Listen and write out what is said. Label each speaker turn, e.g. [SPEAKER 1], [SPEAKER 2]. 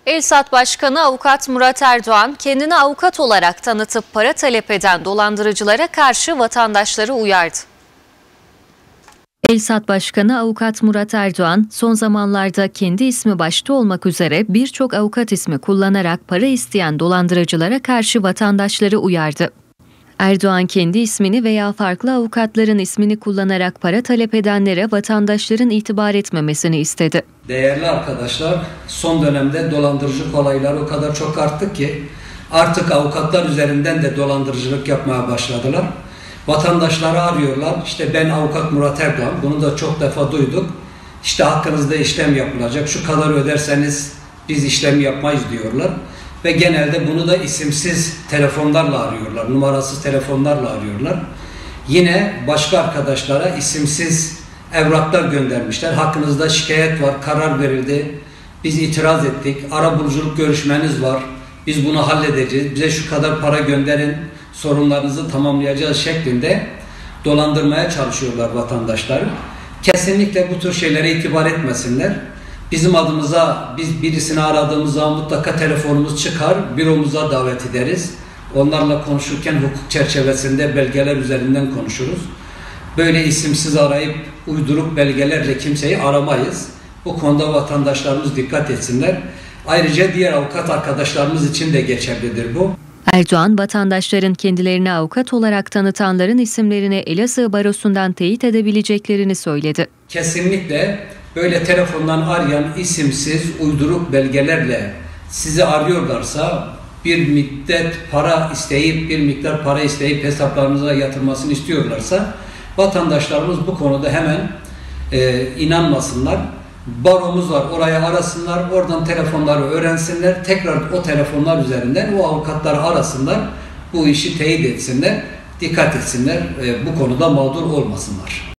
[SPEAKER 1] Elsat Başkanı Avukat Murat Erdoğan, kendini avukat olarak tanıtıp para talep eden dolandırıcılara karşı vatandaşları uyardı. Elsat Başkanı Avukat Murat Erdoğan, son zamanlarda kendi ismi başta olmak üzere birçok avukat ismi kullanarak para isteyen dolandırıcılara karşı vatandaşları uyardı. Erdoğan kendi ismini veya farklı avukatların ismini kullanarak para talep edenlere vatandaşların itibar etmemesini istedi.
[SPEAKER 2] Değerli arkadaşlar, son dönemde dolandırıcılık olayları o kadar çok arttı ki artık avukatlar üzerinden de dolandırıcılık yapmaya başladılar. Vatandaşları arıyorlar. İşte ben avukat Murat Erdoğan, bunu da çok defa duyduk. İşte hakkınızda işlem yapılacak, şu kadar öderseniz biz işlem yapmayız diyorlar. Ve genelde bunu da isimsiz telefonlarla arıyorlar, numarasız telefonlarla arıyorlar. Yine başka arkadaşlara isimsiz evraklar göndermişler. Hakkınızda şikayet var, karar verildi, biz itiraz ettik, arabuluculuk görüşmeniz var, biz bunu halledeceğiz, bize şu kadar para gönderin, sorunlarınızı tamamlayacağız şeklinde dolandırmaya çalışıyorlar vatandaşları. Kesinlikle bu tür şeylere itibar etmesinler. Bizim adımıza, biz birisini aradığımız zaman mutlaka telefonumuz çıkar, büromuza davet ederiz. Onlarla konuşurken hukuk çerçevesinde belgeler üzerinden konuşuruz. Böyle isimsiz arayıp uydurup belgelerle kimseyi aramayız. Bu konuda vatandaşlarımız dikkat etsinler. Ayrıca diğer avukat arkadaşlarımız için de geçerlidir bu.
[SPEAKER 1] Erdoğan, vatandaşların kendilerini avukat olarak tanıtanların isimlerini Elazığ Barosu'ndan teyit edebileceklerini söyledi.
[SPEAKER 2] Kesinlikle böyle telefondan arayan isimsiz uyduruk belgelerle sizi arıyorlarsa bir miktar para isteyip hesaplarınıza yatırmasını istiyorlarsa vatandaşlarımız bu konuda hemen inanmasınlar. Baromuz var, oraya arasınlar, oradan telefonları öğrensinler, tekrar o telefonlar üzerinden o avukatları arasınlar, bu işi teyit etsinler, dikkat etsinler, bu konuda mağdur olmasınlar.